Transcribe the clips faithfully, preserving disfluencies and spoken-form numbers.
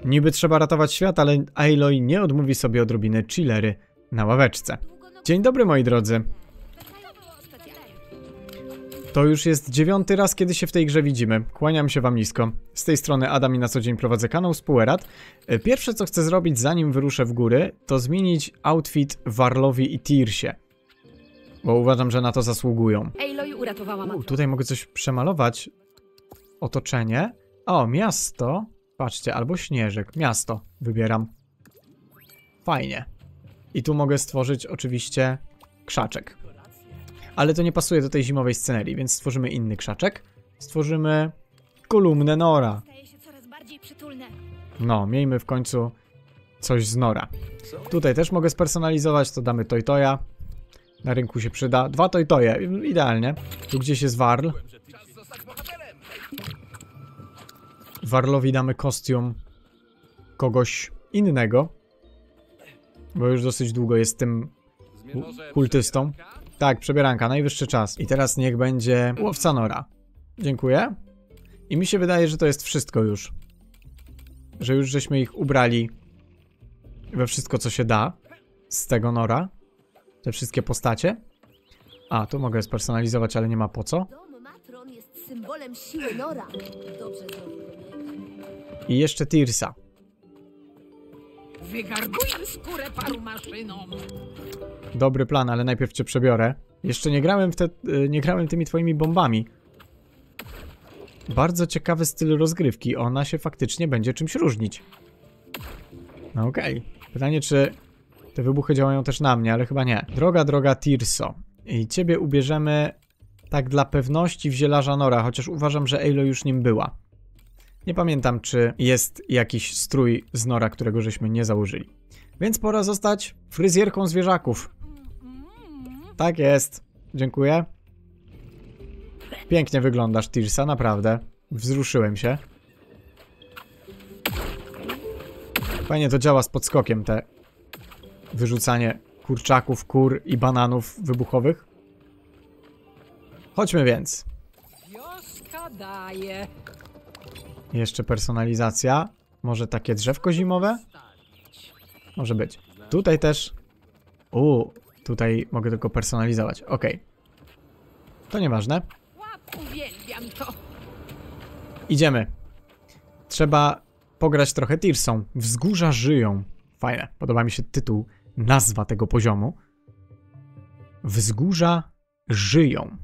Niby trzeba ratować świat, ale Aloy nie odmówi sobie odrobiny chillery na ławeczce. Dzień dobry, moi drodzy. To już jest dziewiąty raz, kiedy się w tej grze widzimy. Kłaniam się wam nisko. Z tej strony Adam i na co dzień prowadzę kanał Spuerat. Pierwsze, co chcę zrobić, zanim wyruszę w góry, to zmienić outfit Varlowi i Tearsie. Bo uważam, że na to zasługują. Aloy uratowała matkę. Tutaj mogę coś przemalować. Otoczenie. O, miasto. Patrzcie, albo śnieżek. Miasto wybieram. Fajnie. I tu mogę stworzyć oczywiście krzaczek. Ale to nie pasuje do tej zimowej scenerii, więc stworzymy inny krzaczek. Stworzymy kolumnę Nora. No, miejmy w końcu coś z Nora. Tutaj też mogę spersonalizować, to damy Toy-Toya. Na rynku się przyda. Dwa Toy-Toye, idealnie. Tu gdzieś jest Varl. Varlowi damy kostium kogoś innego. Bo już dosyć długo jest tym kultystą. Tak, przebieranka, najwyższy czas. I teraz niech będzie łowca Nora. Dziękuję. I mi się wydaje, że to jest wszystko już. Że już żeśmy ich ubrali we wszystko, co się da z tego Nora. Te wszystkie postacie. A, tu mogę spersonalizować, ale nie ma po co. Jest symbolem siły Nora. Dobrze. I jeszcze Tearsa. Wygarbuję skórę paru maszynom. Dobry plan, ale najpierw cię przebiorę. Jeszcze nie grałem w te, nie grałem tymi twoimi bombami. Bardzo ciekawy styl rozgrywki. Ona się faktycznie będzie czymś różnić. No okej. Okay. Pytanie, czy te wybuchy działają też na mnie, ale chyba nie. Droga, droga Tearso. I ciebie ubierzemy tak dla pewności w zielarza Nora, chociaż uważam, że Aloy już nim była. Nie pamiętam, czy jest jakiś strój z Nora, którego żeśmy nie założyli. Więc pora zostać fryzjerką zwierzaków. Tak jest. Dziękuję. Pięknie wyglądasz, Tearsa, naprawdę. Wzruszyłem się. Fajnie to działa z podskokiem, te wyrzucanie kurczaków, kur i bananów wybuchowych. Chodźmy więc. Wioska daje. Jeszcze personalizacja. Może takie drzewko zimowe? Może być. Tutaj też. Uuu, tutaj mogę tylko personalizować. Ok. To nieważne. Uwielbiam to. Idziemy. Trzeba pograć trochę Tearsą. Wzgórza żyją. Fajne. Podoba mi się tytuł, nazwa tego poziomu. Wzgórza żyją.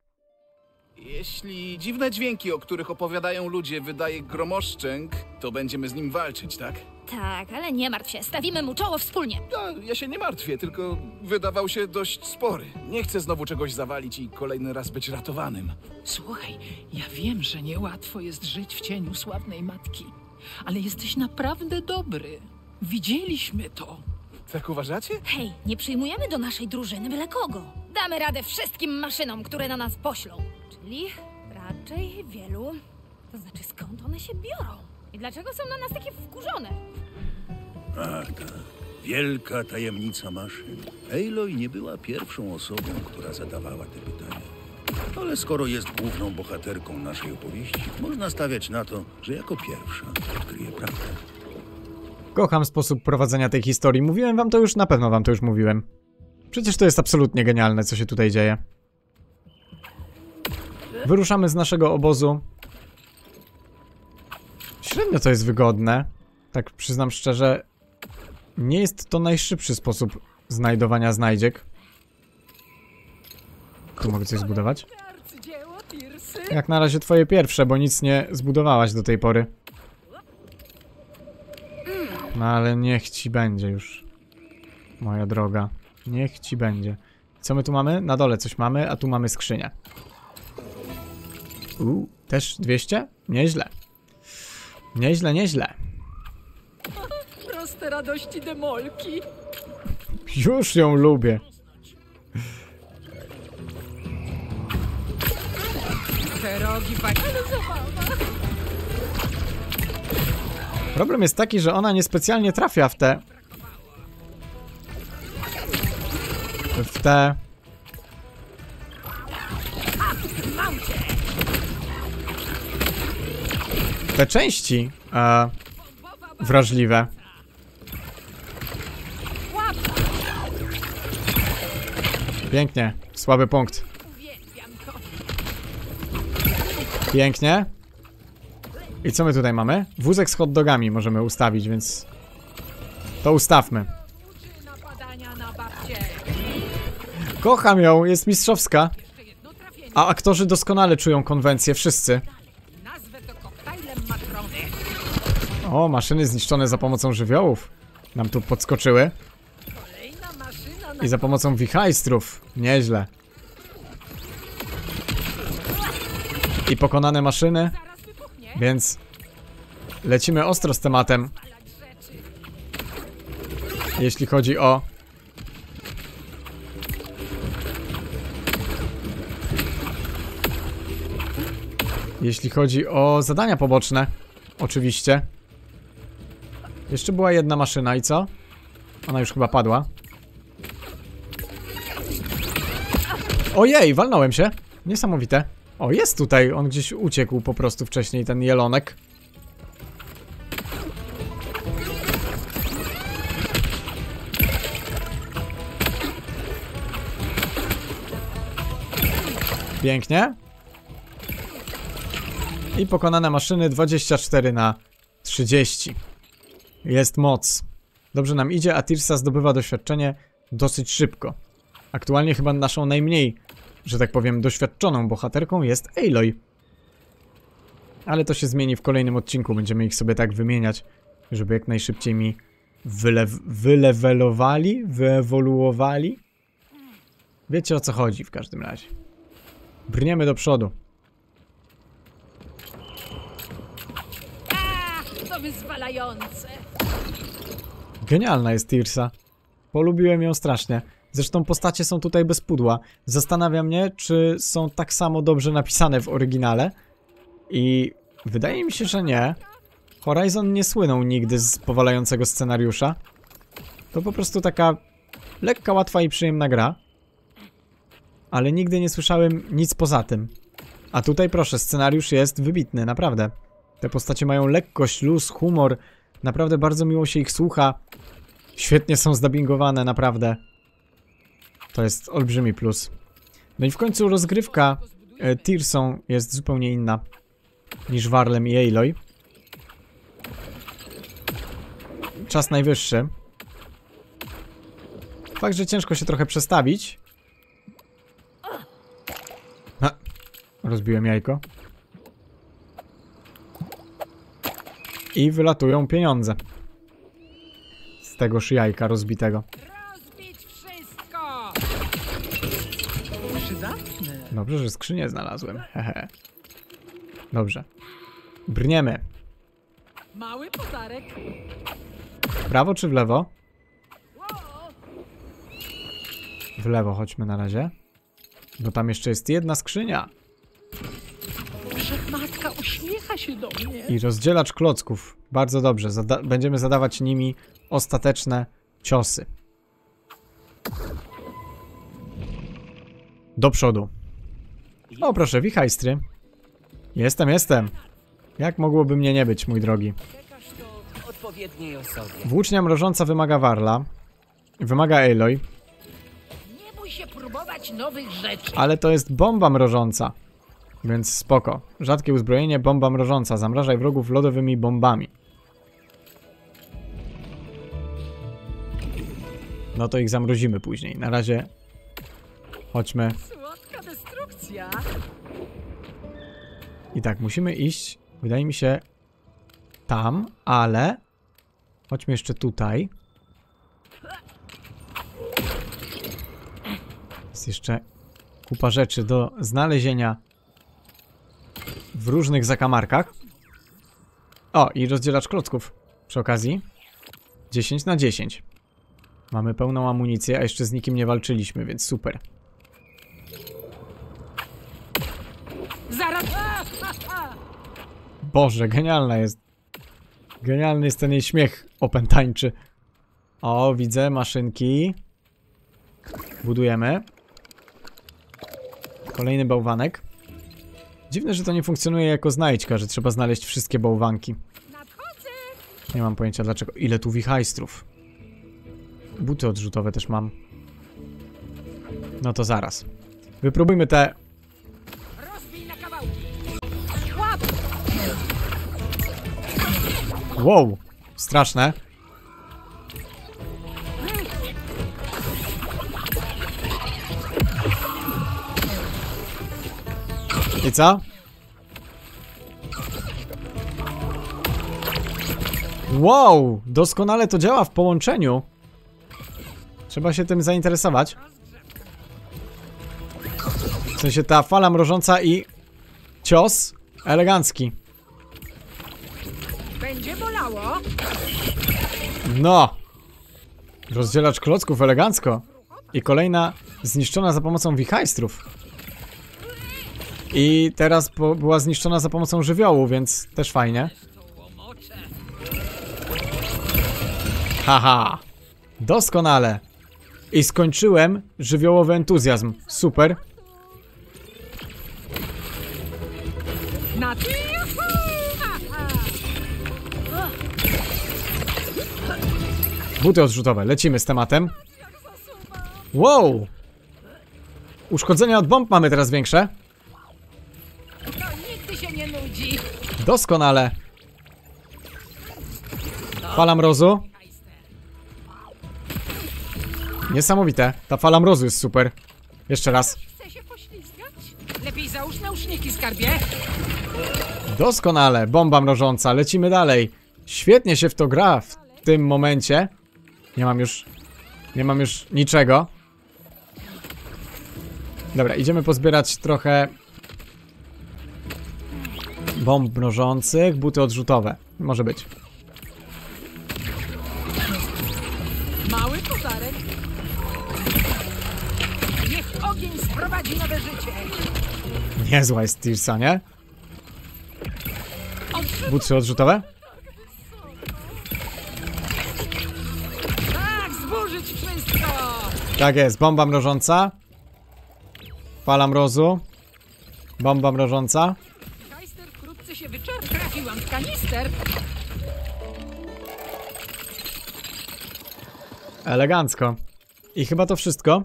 Jeśli dziwne dźwięki, o których opowiadają ludzie, wydaje gromoszczęk, to będziemy z nim walczyć, tak? Tak, ale nie martw się, stawimy mu czoło wspólnie. Ja, ja się nie martwię, tylko wydawał się dość spory. Nie chcę znowu czegoś zawalić i kolejny raz być ratowanym. Słuchaj, ja wiem, że niełatwo jest żyć w cieniu sławnej matki, ale jesteś naprawdę dobry. Widzieliśmy to. Tak uważacie? Hej, nie przyjmujemy do naszej drużyny byle kogo. Damy radę wszystkim maszynom, które na nas poślą. Czyli raczej wielu. To znaczy, skąd one się biorą? I dlaczego są na nas takie wkurzone? A, ta wielka tajemnica maszyn. Aloy nie była pierwszą osobą, która zadawała te pytania. Ale skoro jest główną bohaterką naszej opowieści, można stawiać na to, że jako pierwsza odkryje prawdę. Kocham sposób prowadzenia tej historii. Mówiłem wam to już, na pewno wam to już mówiłem. Przecież to jest absolutnie genialne, co się tutaj dzieje. Wyruszamy z naszego obozu. Średnio to jest wygodne. Tak przyznam szczerze, nie jest to najszybszy sposób znajdowania znajdziek. Tu mogę coś zbudować? Jak na razie twoje pierwsze, bo nic nie zbudowałaś do tej pory. No ale niech ci będzie już, moja droga. Niech ci będzie. Co my tu mamy? Na dole coś mamy, a tu mamy skrzynię. Uuu, też dwieście? Nieźle. Nieźle, nieźle. Proste radości demolki. Już ją lubię. Te rogi, ale zabawa. Problem jest taki, że ona niespecjalnie trafia w te... W te... Te części. E... wrażliwe. Pięknie. Słaby punkt. Pięknie. I co my tutaj mamy? Wózek z hot dogami możemy ustawić, więc to ustawmy. Kocham ją, jest mistrzowska. A aktorzy doskonale czują konwencję, wszyscy. O, maszyny zniszczone za pomocą żywiołów nam tu podskoczyły. I za pomocą wichajstrów. Nieźle. I pokonane maszyny. Więc lecimy ostro z tematem. Jeśli chodzi o... Jeśli chodzi o zadania poboczne. Oczywiście. Jeszcze była jedna maszyna i co? Ona już chyba padła. Ojej, walnąłem się. Niesamowite. O, jest tutaj. On gdzieś uciekł po prostu wcześniej, ten jelonek. Pięknie. I pokonane maszyny dwadzieścia cztery na trzydzieści. Jest moc. Dobrze nam idzie, a Teersa zdobywa doświadczenie dosyć szybko. Aktualnie chyba naszą najmniej, że tak powiem, doświadczoną bohaterką jest Aloy. Ale to się zmieni w kolejnym odcinku. Będziemy ich sobie tak wymieniać, żeby jak najszybciej mi wylew wylewelowali, wyewoluowali. Wiecie, o co chodzi w każdym razie. Brniemy do przodu. A, to wyzwalające. Genialna jest Teersa. Polubiłem ją strasznie. Zresztą postacie są tutaj bez pudła. Zastanawia mnie, czy są tak samo dobrze napisane w oryginale. I wydaje mi się, że nie. Horizon nie słynął nigdy z powalającego scenariusza. To po prostu taka lekka, łatwa i przyjemna gra. Ale nigdy nie słyszałem nic poza tym. A tutaj proszę, scenariusz jest wybitny, naprawdę. Te postacie mają lekkość, luz, humor. Naprawdę bardzo miło się ich słucha. Świetnie są zdubbingowane, naprawdę. To jest olbrzymi plus. No i w końcu rozgrywka e, Teersą jest zupełnie inna niż Varlem i Aloy. Czas najwyższy. Fakt, że ciężko się trochę przestawić. Ha, rozbiłem jajko. I wylatują pieniądze. Z tegoż jajka rozbitego. Rozbić wszystko! Przydatne. Dobrze, że skrzynię znalazłem. Hehe. Dobrze. Brniemy. Mały podarek. W prawo czy w lewo? W lewo chodźmy na razie. Bo tam jeszcze jest jedna skrzynia. Wszechmatka uśmiecha się do mnie. I rozdzielacz klocków. Bardzo dobrze. Zada będziemy zadawać nimi ostateczne ciosy. Do przodu. O, proszę, wichajstry. Jestem, jestem. Jak mogłoby mnie nie być, mój drogi? Odpowiedniej osobie. Włócznia mrożąca wymaga Varla. Wymaga Aloy. Nie bój się próbować nowych rzeczy. Ale to jest bomba mrożąca. Więc spoko. Rzadkie uzbrojenie, bomba mrożąca. Zamrażaj wrogów lodowymi bombami. No to ich zamrozimy później. Na razie chodźmy. Słodka destrukcja. I tak, musimy iść, wydaje mi się, tam, ale chodźmy jeszcze tutaj. Jest jeszcze kupa rzeczy do znalezienia w różnych zakamarkach. O, i rozdzielacz klocków przy okazji. dziesięć na dziesięć. Mamy pełną amunicję, a jeszcze z nikim nie walczyliśmy, więc super. Zaraz. Boże, genialna jest. Genialny jest ten jej śmiech opętańczy. O, widzę maszynki. Budujemy. Kolejny bałwanek. Dziwne, że to nie funkcjonuje jako znajdźka, że trzeba znaleźć wszystkie bałwanki. Nadchodzę. Nie mam pojęcia dlaczego. Ile tu wichajstrów. Buty odrzutowe też mam. No to zaraz. Wypróbujmy te... Rozbij na kawałki. Wow! Straszne. I co? Wow! Doskonale to działa w połączeniu. Trzeba się tym zainteresować. W sensie ta fala mrożąca i cios elegancki. Będzie bolało. No! Rozdzielacz klocków elegancko. I kolejna zniszczona za pomocą wichajstrów. I teraz po, była zniszczona za pomocą żywiołu, więc też fajnie. Haha! Doskonale! I skończyłem żywiołowy entuzjazm. Super. Na ty. Buty odrzutowe. Lecimy z tematem. Wow! Uszkodzenia od bomb mamy teraz większe. To nigdy się nie nudzi. Doskonale. Fala mrozu. Niesamowite. Ta fala mrozu jest super. Jeszcze raz. Chce się poślizgać? Lepiej załóż nauszniki, skarbie. Doskonale. Bomba mrożąca. Lecimy dalej. Świetnie się w to gra w tym momencie. Nie mam już... Nie mam już niczego. Dobra, idziemy pozbierać trochę... bomb mrożących. Buty odrzutowe. Może być. Mały kotarek. Niech ogień sprowadzi nowe życie. Niezła jest Tirsa, nie? Buty odrzutowe? Tak, zburzyć wszystko. Tak jest, bomba mrożąca. Fala mrozu. Bomba mrożąca. Kajster wkrótce się wyczerpie. Trafiłam w kanister. Elegancko. I chyba to wszystko.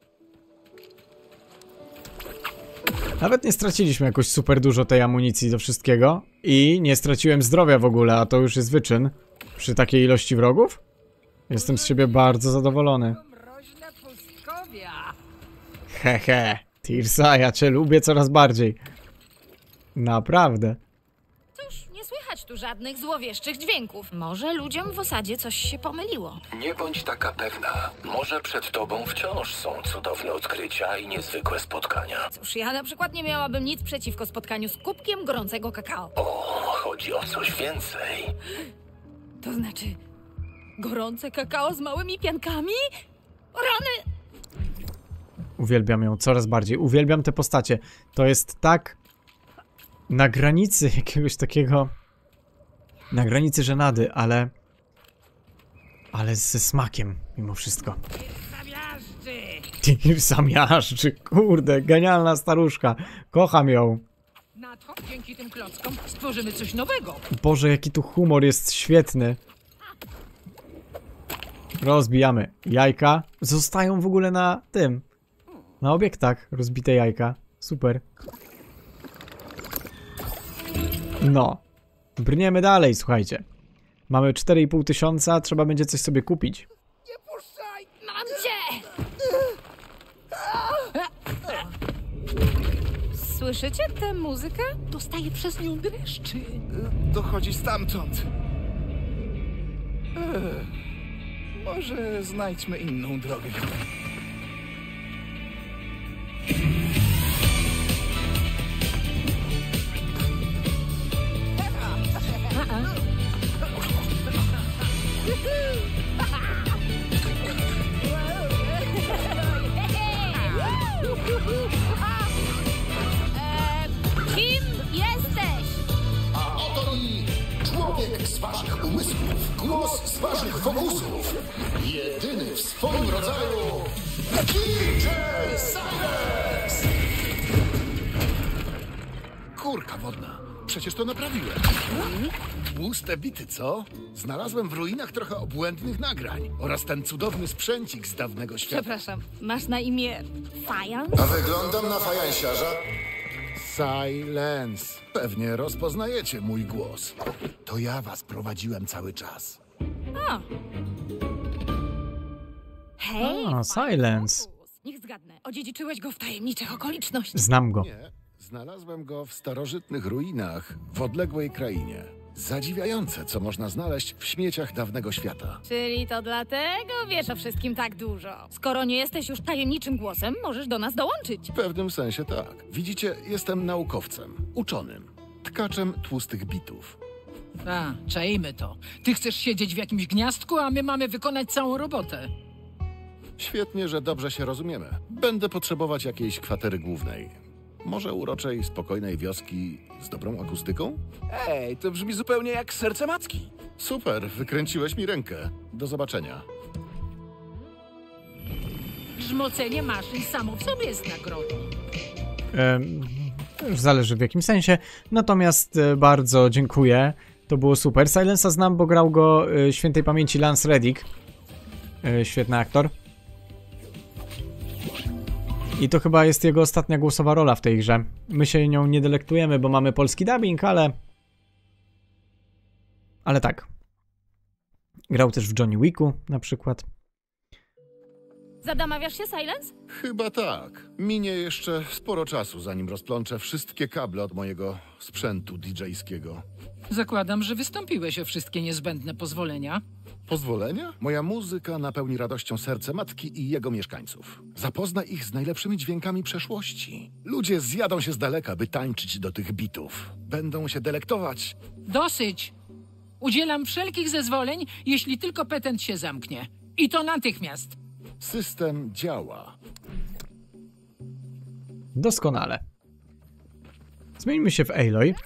Nawet nie straciliśmy jakoś super dużo tej amunicji do wszystkiego. I nie straciłem zdrowia w ogóle, a to już jest wyczyn. Przy takiej ilości wrogów. Jestem z siebie bardzo zadowolony. Mroźne pustkowia. Hehe. Tirsa, ja cię lubię coraz bardziej. Naprawdę. Cóż, nie słychać tu żadnych złowieszczych dźwięków. Może ludziom w osadzie coś się pomyliło. Nie bądź taka pewna. Może przed tobą wciąż są cudowne odkrycia i niezwykłe spotkania. Cóż, ja na przykład nie miałabym nic przeciwko spotkaniu z kubkiem gorącego kakao. O, chodzi o coś więcej. To znaczy... gorące kakao z małymi piankami? Rany! Uwielbiam ją coraz bardziej. Uwielbiam te postacie. To jest tak... na granicy jakiegoś takiego... na granicy żenady, ale... ale ze smakiem, mimo wszystko. Zamiażdży. Tirsa miażdży, kurde, genialna staruszka. Kocham ją. Na to dzięki tym klockom stworzymy coś nowego. Boże, jaki tu humor jest świetny. Rozbijamy jajka. Zostają w ogóle na tym. Na obiektach rozbite jajka. Super. No. Brniemy dalej, słuchajcie. Mamy cztery i pół tysiąca, trzeba będzie coś sobie kupić. Mam cię! Słyszycie tę muzykę? Dostaję przez nią dreszczy. Dochodzi stamtąd. Ech, może znajdźmy inną drogę. Eee, kim jesteś? A oto i człowiek z waszych umysłów, głos z waszych fokusów, jedyny w swoim rodzaju D J Sylas! Kurka wodna. Przecież to naprawiłem. Tłuste bity, co? Znalazłem w ruinach trochę obłędnych nagrań oraz ten cudowny sprzęcik z dawnego świata. Przepraszam, masz na imię Fajans? A wyglądam na fajansiarza? Silence. Pewnie rozpoznajecie mój głos. To ja was prowadziłem cały czas. A. Hej, A, Silence. niech zgadnę, odziedziczyłeś go w tajemniczych okolicznościach. Znam go. Nie, znalazłem go w starożytnych ruinach w odległej krainie. Zadziwiające, co można znaleźć w śmieciach dawnego świata. Czyli to dlatego wiesz o wszystkim tak dużo. Skoro nie jesteś już tajemniczym głosem, możesz do nas dołączyć. W pewnym sensie tak. Widzicie, jestem naukowcem, uczonym, tkaczem tłustych bitów. A, czajmy to. Ty chcesz siedzieć w jakimś gniazdku, a my mamy wykonać całą robotę. Świetnie, że dobrze się rozumiemy. Będę potrzebować jakiejś kwatery głównej. Może uroczej, spokojnej wioski z dobrą akustyką? Ej, to brzmi zupełnie jak serce matki. Super, wykręciłeś mi rękę. Do zobaczenia. Grzmocenie maszyn samo w sobie jest nagrodą. Em, to już zależy w jakim sensie. Natomiast e, bardzo dziękuję. To było super. Silensa znam, bo grał go e, świętej pamięci Lance Reddick. E, świetny aktor. I to chyba jest jego ostatnia głosowa rola w tej grze. My się nią nie delektujemy, bo mamy polski dubbing, ale... Ale tak. Grał też w Johnny Wicku na przykład. Zadamawiasz się, Silence? Chyba tak. Minie jeszcze sporo czasu, zanim rozplączę wszystkie kable od mojego sprzętu didżejskiego. Zakładam, że wystąpiłeś o wszystkie niezbędne pozwolenia. Pozwolenia? Moja muzyka napełni radością serce matki i jego mieszkańców. Zapozna ich z najlepszymi dźwiękami przeszłości. Ludzie zjadą się z daleka, by tańczyć do tych bitów. Będą się delektować. Dosyć! Udzielam wszelkich zezwoleń, jeśli tylko petent się zamknie. I to natychmiast. System działa. Doskonale. Zmieńmy się w Aloy.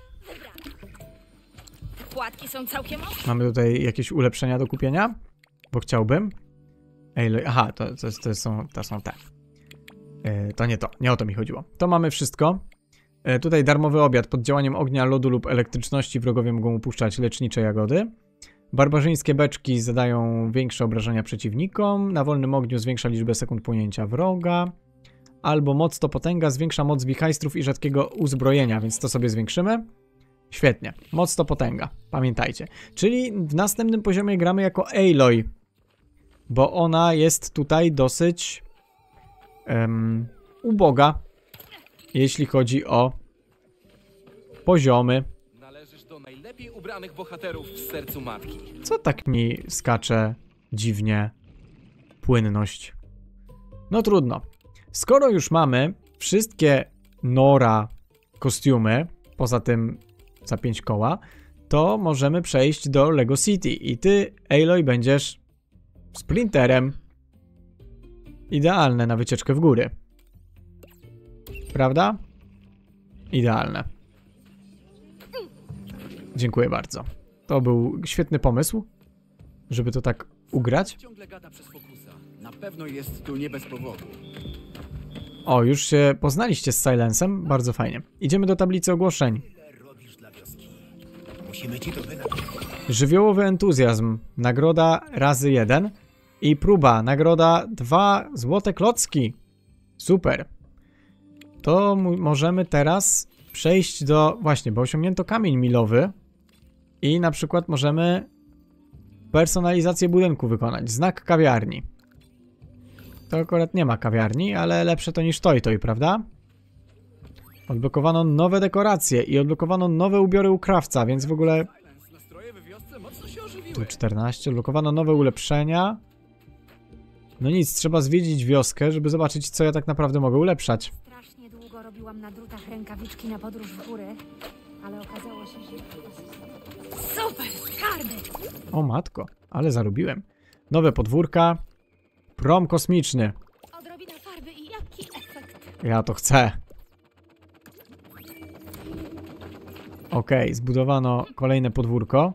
Płatki są całkiem ostre. Mamy tutaj jakieś ulepszenia do kupienia? Bo chciałbym. Aloy, aha, to, to, to, są, to są te. Yy, to nie to, nie o to mi chodziło. To mamy wszystko. Yy, tutaj darmowy obiad. Pod działaniem ognia, lodu lub elektryczności wrogowie mogą upuszczać lecznicze jagody. Barbarzyńskie beczki zadają większe obrażenia przeciwnikom. Na wolnym ogniu zwiększa liczbę sekund płonięcia wroga. Albo moc to potęga zwiększa moc wichajstrów i rzadkiego uzbrojenia, więc to sobie zwiększymy. Świetnie. Moc to potęga. Pamiętajcie. Czyli w następnym poziomie gramy jako Aloy. Bo ona jest tutaj dosyć um, uboga, jeśli chodzi o poziomy. Należysz do najlepiej ubranych bohaterów w sercu matki. Co tak mi skacze dziwnie płynność? No trudno. Skoro już mamy wszystkie Nora kostiumy, poza tym za pięć koła, to możemy przejść do Lego City i ty, Aloy, będziesz Splinterem. Idealne na wycieczkę w góry. Prawda? Idealne. Dziękuję bardzo. To był świetny pomysł, żeby to tak ugrać. Ciągle gada przez Focusa. Na pewno jest tu nie bez powodu. O, już się poznaliście z Silencem? Bardzo fajnie. Idziemy do tablicy ogłoszeń. Musimy ci to wynagrodzić. Żywiołowy entuzjazm. Nagroda razy jeden. I próba. Nagroda dwa złote klocki. Super. To możemy teraz przejść do... Właśnie, bo osiągnięto kamień milowy. I na przykład możemy personalizację budynku wykonać. Znak kawiarni. To akurat nie ma kawiarni, ale lepsze to niż Toy Toy, prawda? Odblokowano nowe dekoracje i odblokowano nowe ubiory u krawca, więc w ogóle... Tu czternaście. Odblokowano nowe ulepszenia. No nic, trzeba zwiedzić wioskę, żeby zobaczyć, co ja tak naprawdę mogę ulepszać. Strasznie długo robiłam na drutach rękawiczki na podróż w góry, ale okazało się, że... Super, skarby! O matko, ale zarobiłem. Nowe podwórka. Prom kosmiczny. Odrobina farby i jaki efekt. Ja to chcę. Okej, okay, zbudowano kolejne podwórko.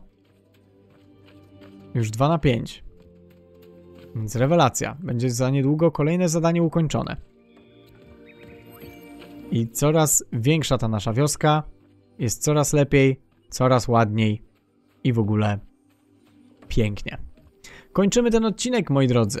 Już dwa na pięć. Więc rewelacja. Będzie za niedługo kolejne zadanie ukończone. I coraz większa ta nasza wioska. jest coraz lepiej, coraz ładniej i w ogóle pięknie. Kończymy ten odcinek, moi drodzy.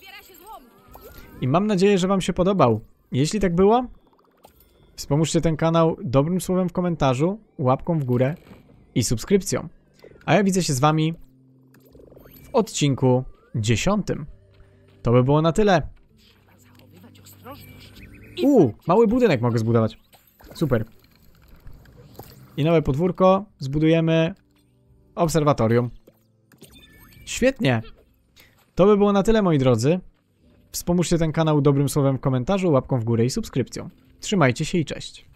I mam nadzieję, że wam się podobał. Jeśli tak było, wspomóżcie ten kanał dobrym słowem w komentarzu, łapką w górę i subskrypcją. A ja widzę się z wami w odcinku dziesiątym. To by było na tyle. Uuu, mały budynek mogę zbudować. Super. I nowe podwórko zbudujemy obserwatorium. Świetnie. To by było na tyle, moi drodzy. Wspomóżcie ten kanał dobrym słowem w komentarzu, łapką w górę i subskrypcją. Trzymajcie się i cześć.